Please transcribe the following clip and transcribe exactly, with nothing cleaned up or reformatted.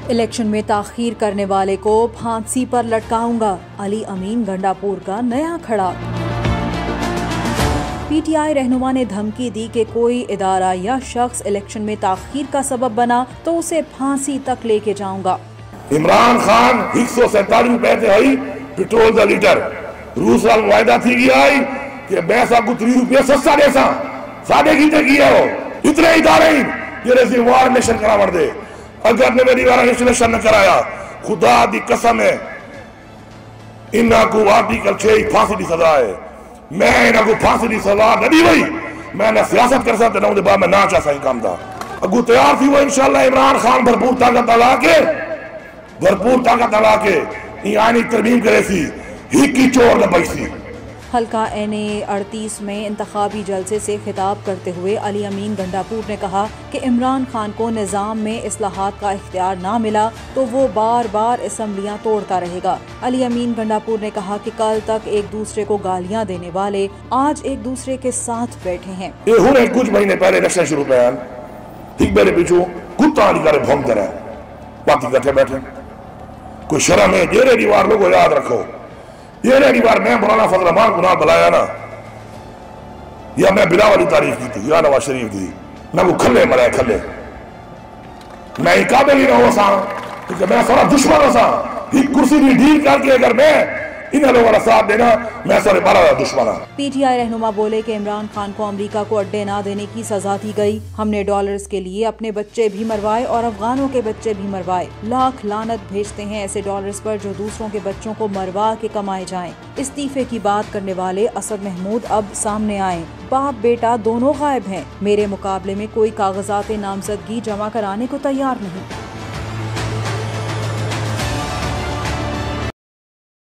Election में ताखीर करने वाले को फांसी पर लटकाऊंगा, अली अमीन गंडापुर का नया खड़ा। पीटीआई रहनुमा ने धमकी दी कि कोई इदारा या शख्स इलेक्शन में ताखीर का सबब बना तो उसे फांसी तक लेके जाऊंगा। इमरान खान एक सौ सैतालीस रुपए थे आई पेट्रोल का लीटर। रूस वाल वायदा थी गया आई कि मैं आपको तीस रुपये सस्ता देसा साढ़े घंटे किया हो। इतने इदारे ये वार नेशन करा दे। अगर ने मेरी वार नेशन न कराया खुदा दी कसम है इन्ना को आर्टिकल छह फांसी की सजा है। मैं इन्ना को फांसी की सजा न दी वही मैं ना सियासत कर सकता ना बाद में ना चाह सही काम था। अगू तैयार थी वो इंशाल्लाह इमरान खान भरपूर ताकत लगा के भरपूर ताकत लगा के यानी तरमीम करे सी ही की चोर न पैसी। हल्का एन ए अड़तीस में इंतखाबी जलसे से खिताब करते हुए अली अमीन गंडापुर ने कहा कि इमरान खान को निज़ाम में इस्लाहात का इख्तियार ना मिला तो वो बार बार असम्बलियाँ तोड़ता रहेगा। अली अमीन गंडापुर ने कहा कि कल तक एक दूसरे को गालियाँ देने वाले आज एक दूसरे के साथ बैठे हैं। ये हुने कुछ महीने पहले इलेक्शन शुरू किया ठीक मेरे पीछू कुत्ता निकाले भोंग करे बाकी कट्ठे बैठे कोई शर्म है जेरे दीवार लोगों याद रखो। ये रही बार मैं मौलाना फजल रहमान को ना बुलाया ना या मैं बिला वाली तारीफ की थी या नवाज शरीफ की मैं वो खले मराए खले मैं काबिल ही ना हो सा क्योंकि मैं सारा दुश्मन हो सा ही कुर्सी भी डील करके अगर मैं इन लोगों वाला साथ देना मैं सारे बारह दुश्मन। पीटीआई रहनुमा बोले कि इमरान खान को अमेरिका को अड्डे ना देने की सजा दी गई। हमने डॉलर्स के लिए अपने बच्चे भी मरवाए और अफगानों के बच्चे भी मरवाए। लाख लानत भेजते हैं ऐसे डॉलर्स पर जो दूसरों के बच्चों को मरवा के कमाए जाएं। इस्तीफे की बात करने वाले असद महमूद अब सामने आए। बाप बेटा दोनों गायब हैं। मेरे मुकाबले में कोई कागजात नामजदगी जमा कराने को तैयार नहीं।